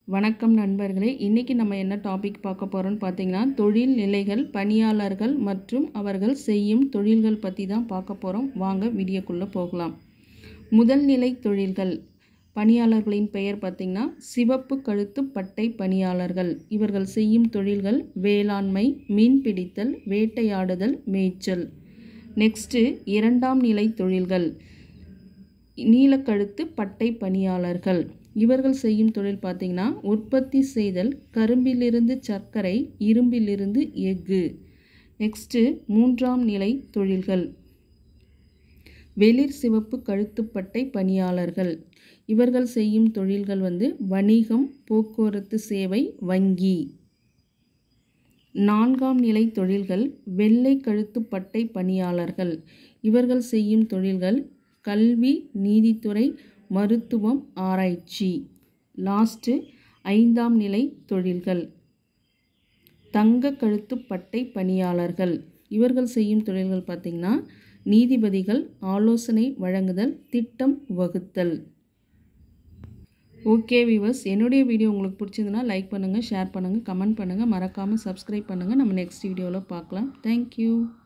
வணக்கம் நண்பர்களே, இன்னைக்கு நம்ம என்ன டாபிக் பார்க்க போகிறோம்னு பார்த்தீங்கன்னா, தொழில் நிலைகள், பணியாளர்கள் மற்றும் அவர்கள் செய்யும் தொழில்கள் பற்றி தான் பார்க்க போகிறோம். வாங்க வீடியோக்குள்ளே போகலாம். முதல் நிலை தொழில்கள் பணியாளர்களின் பெயர் பார்த்திங்கன்னா சிவப்பு கழுத்து பட்டை பணியாளர்கள். இவர்கள் செய்யும் தொழில்கள் வேளாண்மை, மீன்பிடித்தல், வேட்டையாடுதல், மேய்ச்சல். நெக்ஸ்ட்டு இரண்டாம் நிலை தொழில்கள் நீலக்கழுத்து பட்டை பணியாளர்கள். இவர்கள் செய்யும் தொழில் பார்த்திங்கன்னா உற்பத்தி செய்தல், கரும்பிலிருந்து சர்க்கரை, இரும்பிலிருந்து எஃகு. நெக்ஸ்ட்டு மூன்றாம் நிலை தொழில்கள் வெளிர் சிவப்பு கழுத்துப்பட்டை பணியாளர்கள். இவர்கள் செய்யும் தொழில்கள் வணிகம், போக்குவரத்து சேவை, வங்கி. நான்காம் நிலை தொழில்கள் வெள்ளை கழுத்துப்பட்டை பணியாளர்கள். இவர்கள் செய்யும் தொழில்கள் கல்வி, நீதித்துறை, மருத்துவம், ஆராய்ச்சி. லாஸ்ட்டு ஐந்தாம் நிலை தொழில்கள் தங்க கழுத்து பட்டை பணியாளர்கள். இவர்கள் செய்யும் தொழில்கள் பார்த்திங்கன்னா நீதிபதிகள், ஆலோசனை வழங்குதல், திட்டம் வகுத்தல். ஓகே வியூவர்ஸ், என்னுடைய வீடியோ உங்களுக்கு பிடிச்சதுன்னா லைக் பண்ணுங்கள், ஷேர் பண்ணுங்கள், கமெண்ட் பண்ணுங்கள், மறக்காமல் சப்ஸ்கிரைப் பண்ணுங்கள். நம்ம நெக்ஸ்ட் வீடியோவில் பார்க்கலாம். தேங்க்யூ.